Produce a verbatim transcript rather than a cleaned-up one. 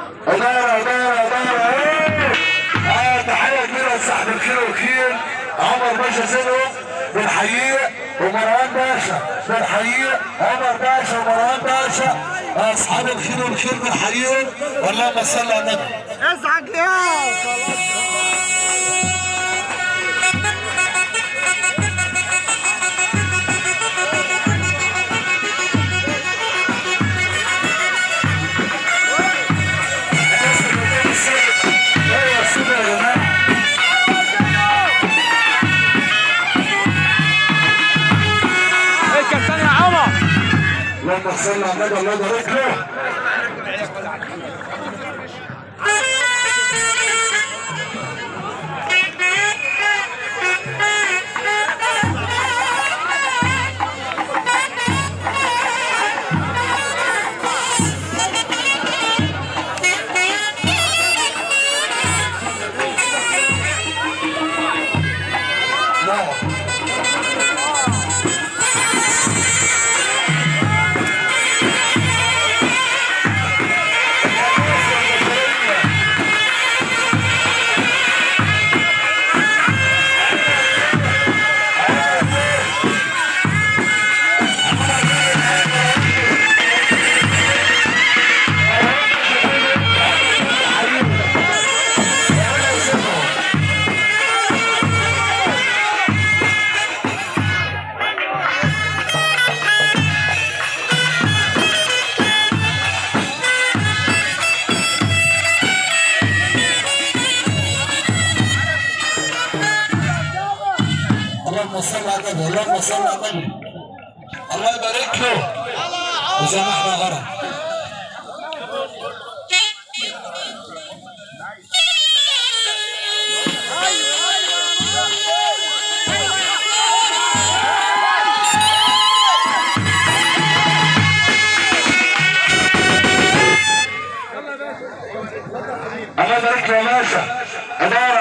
اداره اداره اداره ايه؟ اه تحيه كبيره لصاحب الخير والخير عمر باشا زينهم بنحييه، ومروان باشا بنحييه، عمر باشا ومروان باشا اصحاب الخير والخير بنحييهم. واللهم صل على النبي. ازعج يا خلاص. اللهم صل على النبي الله يبارك له. اللهم صل على النبي، اللهم صل على النبي، الله يبارك له. وزي ما احنا غرق الله يبارك له يا باشا.